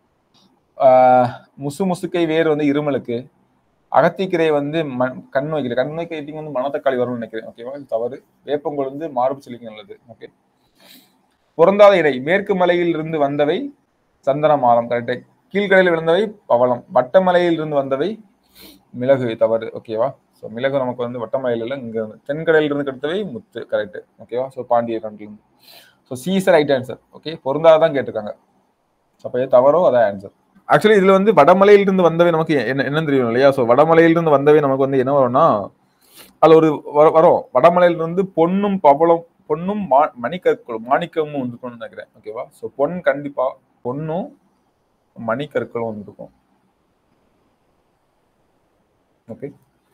முசுக்கை வேர் வந்து இருமலுக்கு, அகத்திக்கரை வந்து கண் நோய்க்கு, கண் நோய்க்கு வந்து மணத்தக்காளி வரும்னு நினைக்கிறேன், ஓகேவா. தவறு. வேப்பங்கோல் வந்து மார்பு சளிக்கு நல்லது. ஓகே, பொருந்தாத இணை, மேற்கு மலையில் இருந்து வந்தவை சந்தன மாலம், கரெக்ட். கீழ்கடையில் விழுந்தவை பவளம், வட்டமலையில் இருந்து வந்தவை மிளகு, தவறு. ஓகேவா. ஸோ மிளகு நமக்கு வந்து வட்டமலையில் இல்லை, இங்க தென்கடையில் இருந்து கிடைத்தவை முத்து, கரெக்ட். ஓகேவா. ஸோ பாண்டிய கண்டில். So C is right answer. Okay, பொருந்தாதான் கேட்டிருக்காங்க. அப்போ தவறோ அதான் ஆன்சர். ஆக்சுவலி இதுல வந்து வடமலையிலிருந்து வந்தவை நமக்கு என்னன்னு தெரியும் இல்லையா. ஸோ வடமலையிலிருந்து வந்தவை நமக்கு வந்து என்ன வரும்னா, அதுல ஒரு வரும், வடமலையிலிருந்து பொன்னும் பவளம், பொன்னும் மணிக்கற்களும் மாணிக்கமும் வந்துருக்கும்னு நினைக்கிறேன், ஓகேவா. ஸோ பொன் கண்டிப்பா, பொன்னும் மணிக்கற்களும் வந்துருக்கும். Okay,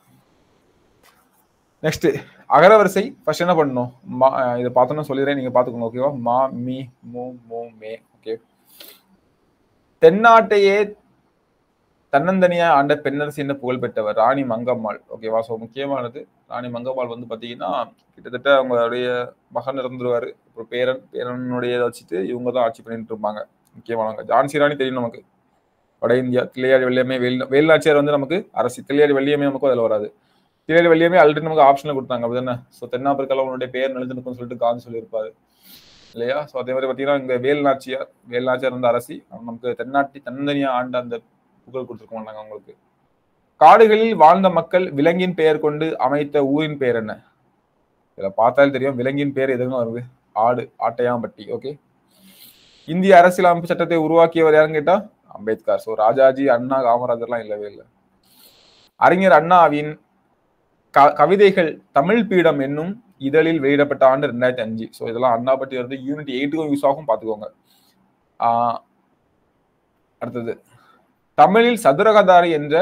next அகரவரிசை. ஃபர்ஸ்ட் என்ன பண்ணணும், இதை பார்த்தோன்னு சொல்லிடுறேன், நீங்க பாத்துக்கோங்க, ஓகேவா. மா, மீ, மூ, மோ, மே. ஓகே, தென்னாட்டையே தன்னந்தனியா ஆண்ட பெண்ணரசி என்ன புகழ் பெற்றவர், ராணி மங்கம்மாள். ஓகேவா. ஸோ முக்கியமானது, ராணி மங்கம்மாள் வந்து பாத்தீங்கன்னா கிட்டத்தட்ட அவங்களுடைய மகன் இறந்துருவாரு, அப்புறம் பேரனுடைய வச்சுட்டு இவங்க தான் ஆட்சி பண்ணிட்டு இருப்பாங்க, முக்கியமானவங்க. ஜான்சி ராணி தெரியும் நமக்கு, வட இந்தியா. தில்லையாடி வெள்ளியம்மை, வேலுநாச்சியார் வந்து நமக்கு அரசி. தில்லையாடி வெள்ளியம்மை நமக்கு அதில் வராது. தில்லையாடி வெள்ளியம்மை ஆல்ரெடி நமக்கு ஆப்ஷனில் கொடுத்தாங்க, அப்படிதானே. ஸோ தென்னாப்பிரிக்கால உன்னுடைய பேர் நிலைஞ்சிருக்குன்னு சொல்லிட்டு காந்தி சொல்லியிருப்பாரு இல்லையா. ஸோ அதே மாதிரி பார்த்தீங்கன்னா இங்க வேலுநாச்சியார் வந்து அரசி, நமக்கு தன்னந்தனியா ஆண்ட அந்த புகழ் கொடுத்துருக்க மாட்டாங்க அவங்களுக்கு. காடுகளில் வாழ்ந்த மக்கள் விலங்கின் பெயர் கொண்டு அமைத்த ஊரின் பெயர் என்ன, இதுல பார்த்தாலும் தெரியும், விலங்கின் பெயர் எதுவும் வருது, ஆடு, ஆட்டையாம்பட்டி. ஓகே, இந்திய அரசியலமைப்பு சட்டத்தை உருவாக்கியவர் யாருன்னு கேட்டா அம்பேத்கர். ஸோ ராஜாஜி, அண்ணா, காமராஜர்லாம் இல்லவே இல்லை. அறிஞர் அண்ணாவின் கவிதைகள் தமிழ் பீடம் என்னும் இதழில் வெளியிடப்பட்ட ஆண்டு 2005. ஸோ இதெல்லாம் அண்ணா பற்றி வருது, யூனிட் 8க்கும் யூஸ் ஆகும், பார்த்துக்கோங்க. அடுத்தது, தமிழில் சதுரகதாரி என்ற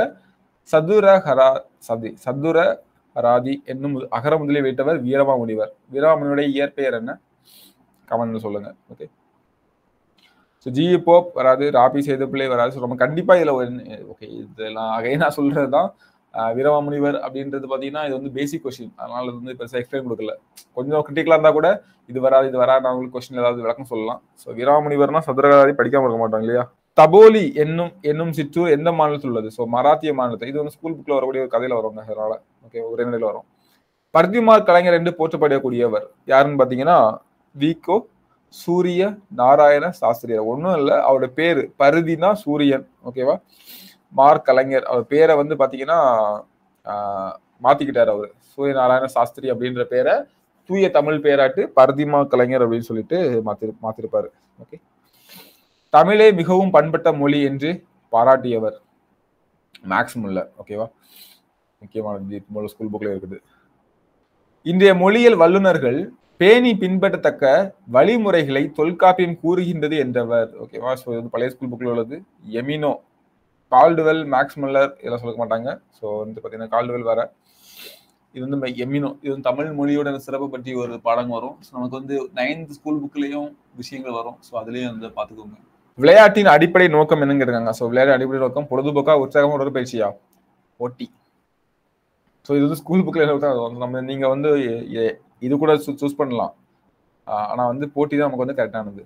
சதுரஹராதி என்னும் அகர முதலில் வைத்தவர் வீரமாமுனிவர். வீரமாமுனியுடைய இயற்பெயர் என்ன, கமெண்ட்ல சொல்லுங்க. ஓகே, ஸோ ஜி போப் வராது, ராபி சேதுப்பிள்ளை வராது. ஸோ நம்ம கண்டிப்பா இதுல ஓகே, இதெல்லாம் நான் சொல்றதுதான். வீரமாமுனிவர் அப்படின்றது பாத்தீங்கன்னா இது வந்து பேசிக் கொஸ்டின், அதனால இது வந்து பெருசாக எக்ஸ்பிளைன் கொடுக்கல. கொஞ்சம் கிரிட்டிக்கலா இருந்தா கூட இது வராது நான் உங்களுக்கு கொஸ்டின் ஏதாவது விளக்கம் சொல்லலாம். ஸோ வீரமாமுனிவர்னா சதுரகதாரி படிக்காம இருக்க மாட்டாங்க இல்லையா. தபோலி என்னும் சிற்றூர் எந்த மாநிலத்தில் உள்ளது, ஸோ மராத்திய மாநிலத்தில். இது வந்து ஸ்கூல் புக்ல வரக்கூடிய ஒரு கதையில வருவாங்க, அதனால ஓகே உரைநடையில வரும். பர்திமார் கலைஞர் என்று போற்றப்படக்கூடியவர் யாருன்னு பாத்தீங்கன்னா வீகோ சூரிய நாராயண சாஸ்திரியார். ஒன்றும் இல்லை, அவரோட பேரு பருதினா சூரியன். ஓகேவா? கலைஞர் அவர் பேரை வந்து பாத்தீங்கன்னா மாத்திக்கிட்டாரு அவரு. சூரிய நாராயண சாஸ்திரி அப்படின்ற பேரை தூய தமிழ் பேராட்டு பரதிமா கலைஞர் அப்படின்னு சொல்லிட்டு மாத்திருப்பாரு. ஓகே. தமிழே மிகவும் பண்பட்ட மொழி என்று பாராட்டியவர் மேக்ஸ் முல்லர். ஓகேவா? முக்கியமான ஸ்கூல் புக்ல இருக்குது. இன்றைய மொழியியல் வல்லுநர்கள் பேணி பின்பற்றத்தக்க வழிமுறைகளை தொல்காப்பியம் கூறுகின்றது என்றவர். ஓகேவா? ஸோ இது பழைய ஸ்கூல் புக்ல உள்ளது. எமினோ, கால்டுவெல், மேக்ஸ் முல்லர் இதெல்லாம் சொல்ல மாட்டாங்க. ஸோ வந்து பார்த்தீங்கன்னா கால்டுவெல் வேற, இது வந்து எமினோ. இது வந்து தமிழ் மொழியோட சிறப்பு பற்றி ஒரு பாடம் வரும். ஸோ நமக்கு வந்து 9th ஸ்கூல் புக்லயும் விஷயங்கள் வரும். ஸோ அதுலயும் வந்து பார்த்துக்கோங்க. விளையாட்டின் அடிப்படை நோக்கம் என்னன்னு கேட்டாங்க. ஸோ விளையாட்டு அடிப்படை நோக்கம் பொழுதுபோக்கா, உற்சாகமா, உடற்பயிற்சியா, போட்டி. ஸோ இது வந்து ஸ்கூல் புக்ல நம்ம நீங்க வந்து இது கூட சூஸ் பண்ணலாம். ஆனா வந்து போட்டி தான் நமக்கு வந்து கரெக்டானது.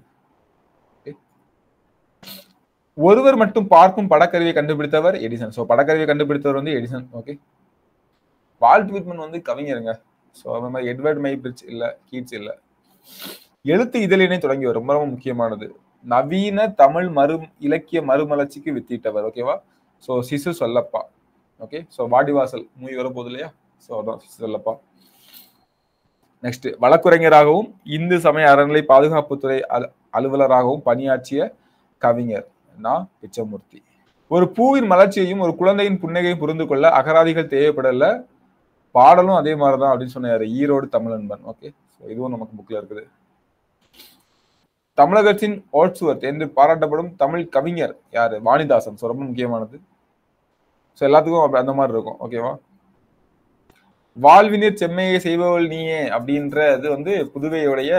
ஒருவர் மட்டும் பார்க்கும் படக்கருவியை கண்டுபிடித்தவர் எடிசன். ஸோ படக்கருவியை கண்டுபிடித்தவர் வந்து எடிசன். ஓகே. வால்ட் விட்மன் வந்து கவிஞருங்க. ஸோ அந்த மாதிரி எட்வர்ட் மைபிரிட்ஜ் இல்ல, கீட்ஸ் இல்ல. எழுத்து இதழினை தொடங்கியவர், ரொம்ப ரொம்ப முக்கியமானது. நவீன தமிழ் இலக்கிய மறுமலர்ச்சிக்கு வித்திட்டவர். ஓகேவா? ஸோ சிசு சொல்லப்பா. ஓகே. ஸோ வாடிவாசல் மூவி வரப்போகுது இல்லையா? ஸோ அதான் சிசு சொல்லப்பா. நெக்ஸ்ட், வழக்குரைஞராகவும் இந்து சமய அறநிலை பாதுகாப்புத்துறை அலுவலராகவும் பணியாற்றிய கவிஞர் பிச்சமூர்த்தி. ஒரு பூவின் மலர்ச்சியையும் ஒரு குழந்தையின் புன்னகையும் புரிந்து கொள்ள அகராதிகள் தேவைப்படல, பாடலும் அதே மாதிரிதான் அப்படின்னு சொன்னாரு ஈரோடு தமிழன்பன். ஓகே. இதுவும் நமக்கு புக்ல இருக்குது. தமிழகத்தின் ஓட்சுவர்த் என்று பாராட்டப்படும் தமிழ் கவிஞர் யாரு? வாணிதாசன். ஸோ ரொம்ப முக்கியமானது. ஸோ எல்லாத்துக்கும் அந்த மாதிரி இருக்கும். ஓகேவா? வாழ்வினிற் செம்மையை செய்பவள் நீயே அப்படின்றது வந்து புதுவையுடைய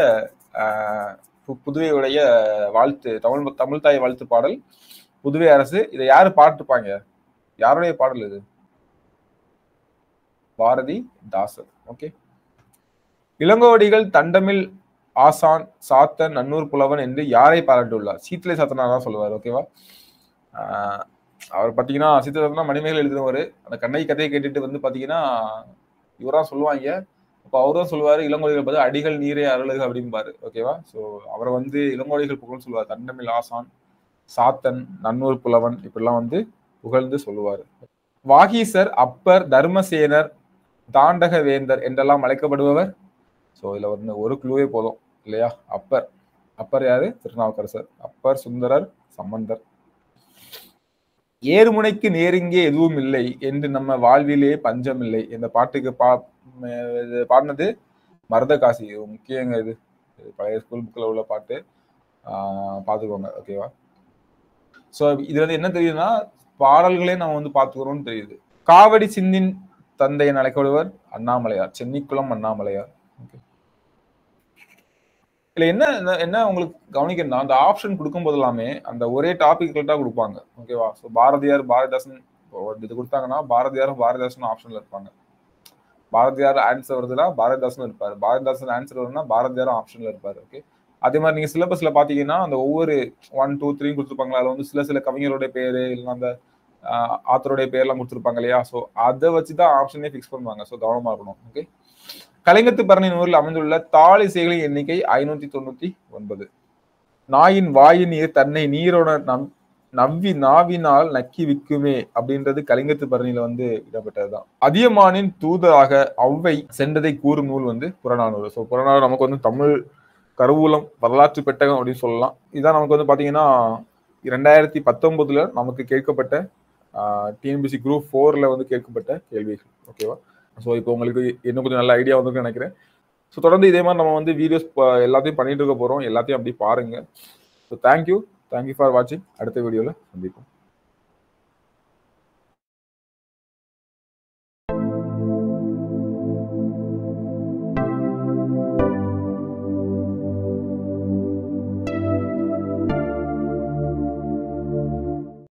வாழ்த்து, தமிழ் தாய் வாழ்த்து பாடல், புதுவை அரசு. இதை யாரு பாட்டுப்பாங்க? யாருடைய பாடல் இது? பாரதி தாசர். ஓகே. இளங்கோவடிகள் தண்டமில் ஆசான் சாத்தன் நன்னூர் புலவன் என்று யாரை பாராட்டியுள்ளார்? சீத்தலை சாத்தனா தான் சொல்லுவார். ஓகேவா? அவர் பாத்தீங்கன்னா சீத்தலை சாத்தனா மணிமேகலை எழுதினவர். அந்த கண்ணகி கதையை கேட்டுட்டு வந்து பாத்தீங்கன்னா இவரான் சொல்லுவாங்க. அப்போ அவரும் சொல்லுவாரு இளங்கோடிகள் பார்த்து அடிகள் நீரே அருளுக அப்படிம்பாரு. ஓகேவா? ஸோ அவரை வந்து இளங்கோடிகள் புகழ்ந்து சொல்லுவார். தண்டமில் ஆசான், சாத்தன், நன்னூர் புலவன் இப்படிலாம் வந்து புகழ்ந்து சொல்லுவார். வாகீசர், அப்பர், தர்மசேனர், தாண்டக வேந்தர் என்றெல்லாம் அழைக்கப்படுபவர். ஸோ இதுல வந்து ஒரு குழுவே போதும் இல்லையா? அப்பர் யாரு? திருநாவுக்கரசர். அப்பர், சுந்தரர், சம்பந்தர். ஏறுமுனைக்கு நேருங்கே எதுவும் இல்லை என்று நம்ம வாழ்விலே பஞ்சம் இல்லை. இந்த பாட்டுக்கு பாடினது மருதகாசி. முக்கியங்க. இது பழைய ஸ்கூல் புக்ல உள்ள பாட்டு. பாத்துக்கோங்க. ஓகேவா? சோ இதுல வந்து என்ன தெரியுதுன்னா பாடல்களே நம்ம வந்து பாத்துக்கிறோம்னு தெரியுது. காவடி சிந்தின் தந்தை என அழைக்கப்படுவர் அண்ணாமலையார். சென்னிக்குளம் அண்ணாமலையார். ஓகே. இல்ல என்ன உங்களுக்கு கவனிக்கணும், அந்த ஆப்ஷன் கொடுக்கும் போது எல்லாமே அந்த ஒரே டாபிக் தான் கொடுப்பாங்க. ஓகேவா? ஸோ பாரதியார், பாரதிதாசன் இது கொடுத்தாங்கன்னா பாரதியாரும் பாரதிதாசனும் ஆப்ஷன்ல இருப்பாங்க. பாரதியார் ஆன்சர் வருதுன்னா பாரதிதாசனும் இருப்பாரு. பாரதிதாசன் ஆன்சர் வருதுன்னா பாரதியாரும் ஆப்ஷன்ல இருப்பாரு. ஓகே. அதே மாதிரி நீங்க சிலபஸ்ல பாத்தீங்கன்னா அந்த ஒவ்வொரு 1, 2, 3 கொடுத்துருப்பாங்களா, அதுல வந்து சில கவிஞருடைய பேரு இல்லைன்னா அந்த ஆத்தருடைய பேர்லாம் கொடுத்துருப்பாங்க இல்லையா? ஸோ அதை வச்சுதான் ஆப்ஷனே பிக்ஸ் பண்ணுவாங்க. ஸோ கவனமா இருக்கணும். ஓகே. கலிங்கத்து பரணி நூலில் அமைந்துள்ள தாளிசைகளின் எண்ணிக்கை 599. நாயின் வாயின் நீர் தன்னை நீரோட நவ்வி நாவினால் நக்கி விக்குமே அப்படின்றது கலிங்கத்து பரணியில வந்து இடம்பெற்றதுதான். அதியமானின் தூதராக ஔவை சென்றதை கூறும் நூல் வந்து புறநானூறு. ஸோ புறநானூறு நமக்கு வந்து தமிழ் கருவூலம் வரலாற்று பெட்டகம் அப்படின்னு சொல்லலாம். இதான் நமக்கு வந்து பாத்தீங்கன்னா 2019 நமக்கு கேட்கப்பட்ட டிஎன்பிசி குரூப் 4ல வந்து கேட்கப்பட்ட கேள்விகள். ஓகேவா? ஸோ இப்போ உங்களுக்கு இன்னும் கொஞ்சம் நல்ல ஐடியா வந்து நினைக்கிறேன். ஸோ தொடர்ந்து இதே மாதிரி நம்ம வந்து வீடியோஸ் எல்லாத்தையும் பண்ணிட்டு இருக்க போறோம். எல்லாத்தையும் அப்படி பாருங்க. ஸோ தேங்க்யூ ஃபார் வாட்சிங். அடுத்த வீடியோல சந்திப்போம்.